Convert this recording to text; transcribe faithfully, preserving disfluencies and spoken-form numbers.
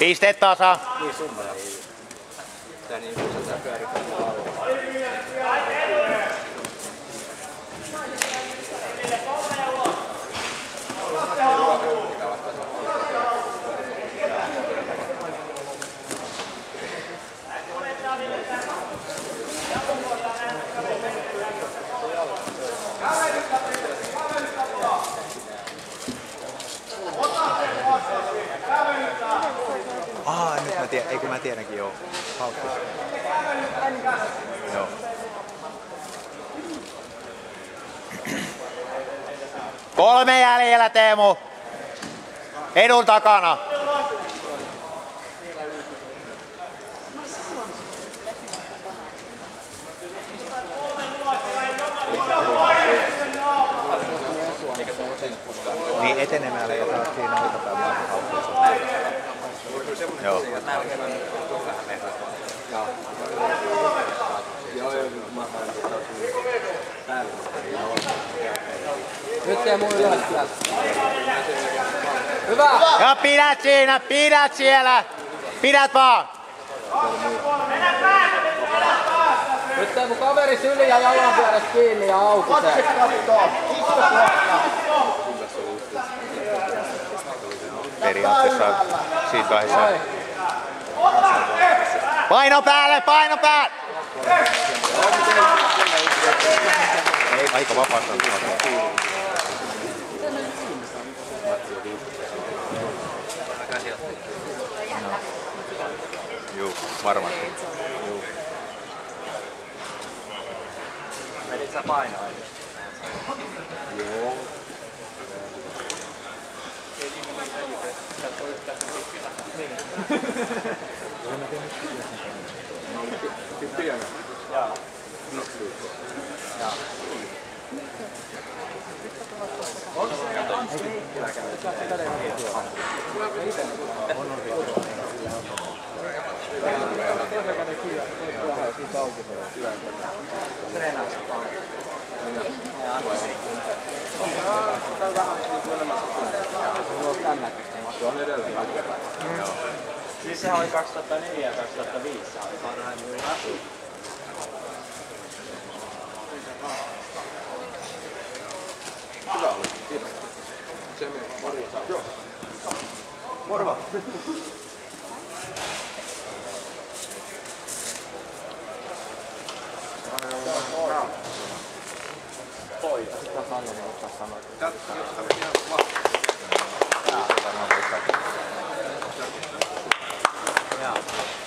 Pisteet tasa. Niin summa ei. Tää niin kuin se pyörittää alueella. Aa, nyt mä tiedän, eikö mä tiedänkin joo. Haukku. Joo. Kolme jäljellä, Teemu. Edun takana. Niin etenemällä ja taas siinä otetaan vaan haukkuun. Joo. Nyt jää mun ylös sieltä. Hyvä! Ja pidät siinä, pidät siellä. Pidät vaan. Nyt jää mun kaveri syli ja jalan pyöräs kiinni ja auki se. Periaatteessa siinä vaiheessa. Paino päälle, paino päälle. Ei, aika vapaasta. Juu, varmasti. Juu. Menit sä painoa? Joo. Siis sehän oli kaksituhattaneljä ja kaksituhattaviisi. Hyvä oli. Kiitos. Se menee. Morjens. Joo. Morva. Poi. Sitä sanoa, mitä sanoit. Tätä oli ihan vahva. Jaa.